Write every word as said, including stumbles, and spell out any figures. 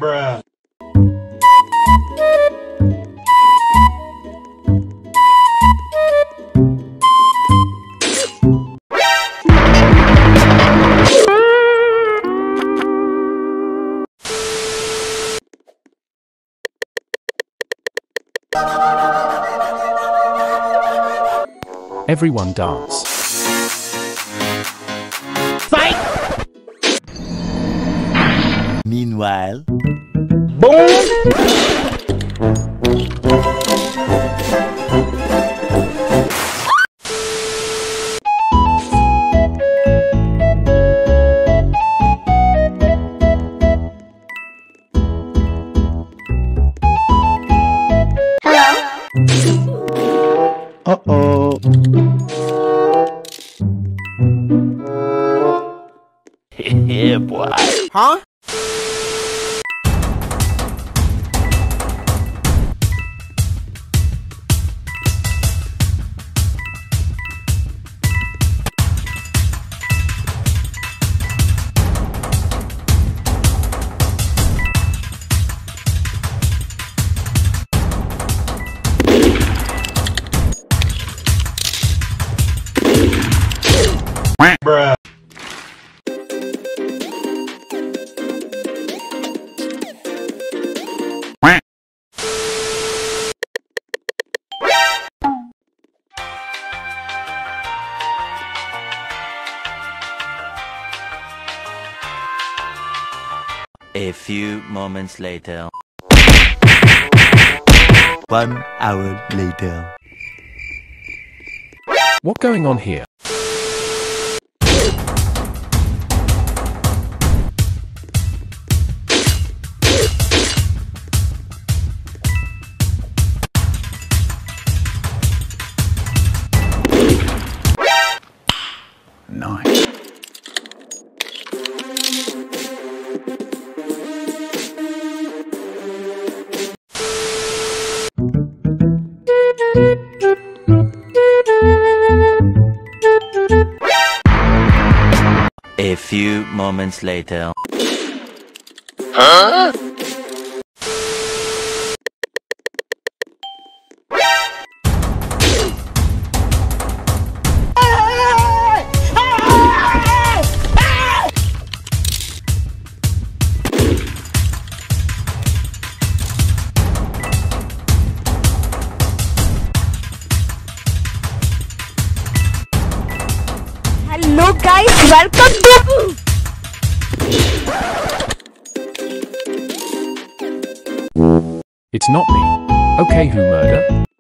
Bruh. Everyone dance. Fight! Meanwhile, Boom! uh-oh. Yeah, boy. Huh? Bruh. A few moments later. One hour later. What going on here? Nice. A few moments later. Huh? Hello guys, welcome to... It's not me. Okay, who murder?